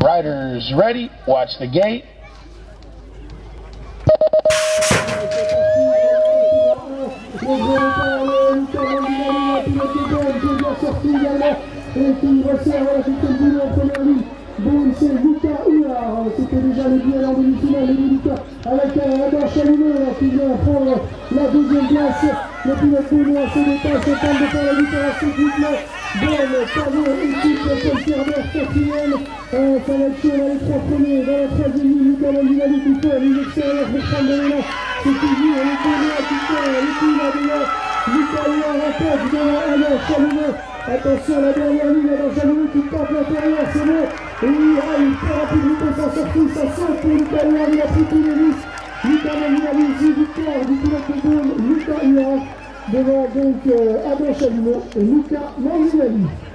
Riders ready, watch the gate. Et qui resserre la petite boule en première ligne. Bon, c'est Lucas Huard, c'était déjà le duel en demi-finale de Lucas avec Adam Chalumeau qui vient prendre la deuxième place. Le pilote Benoît se dépasse, tente de faire la différence du club. Bonne, Pavot, équipe de Pierre quatrième. Ça va être chaud dans les trois premiers. Dans la troisième ligne, Lucas Landinali qui fait une extérieure pour prendre de l'élan. C'est toujours le Benoît qui fait le coup là devant. Lucas Huard remporte devant Adam Chalumeau. Attention, la dernière ligne, Adam Chalumeau qui tape l'intérieur, c'est bon. Et il très rapidement s'en sortir, ça saute pour Lucas Huard, il a pris tous les risques. Lucas Landinali ici, victoire du pilote de Beaune, Lucas Huard, devant donc Adam Chalumeau et Lucas Landinali.